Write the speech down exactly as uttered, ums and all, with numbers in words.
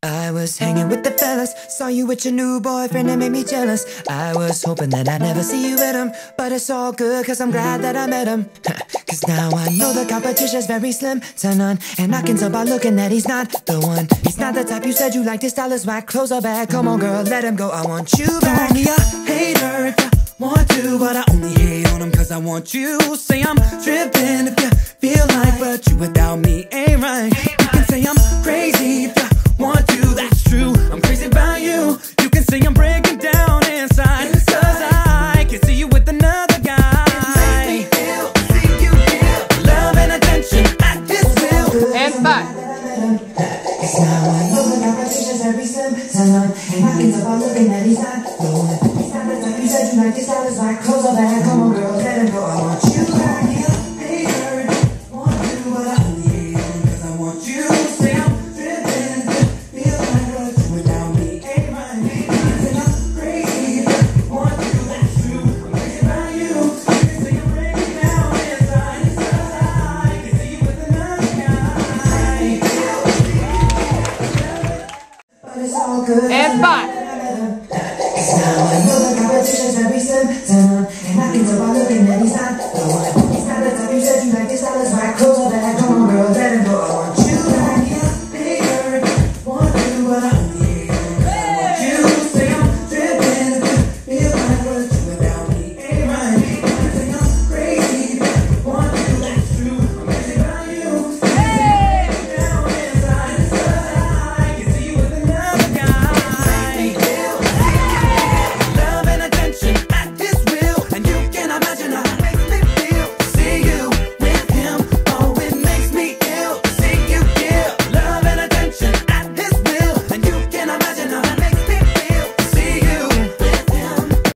I was hanging with the fellas, saw you with your new boyfriend and made me jealous. I was hoping that I'd never see you with him, but it's all good cause I'm glad that I met him. Cause now I know the competition's very slim to none, and I can tell by looking that he's not the one. He's not the type you said you liked, his style is whack, clothes are bad. Come on girl, let him go, I want you back. Call me a hater if you want to, but I only hate on him cause I want you. Say I'm tripping if you feel like, but you without me ain't right. You can say I'm crazy if you want to, that's true, I'm crazy about you. You can say I'm breaking down inside, cause I can see you with another guy. It makes me feel, see you feel love and attention at this will. And back. Cause now I know the competition's every slim to none, and I can tell by looking that he's not the one. He's not the type you said you like, his style is like, clothes are bad. Come on girl, let him go, I want you back. Yeah, hater, want to, but I only hate him cause I want you. Say I'm tripping, feel like what you without me ain't right. Say I'm crazy, want to, that's true, I'm crazy about you. You can say I'm breaking down inside, cause I can see you with another guy. But it's all good. And back. Cause now I know the competition's very slim to none, and I can tell by looking that he's not the one.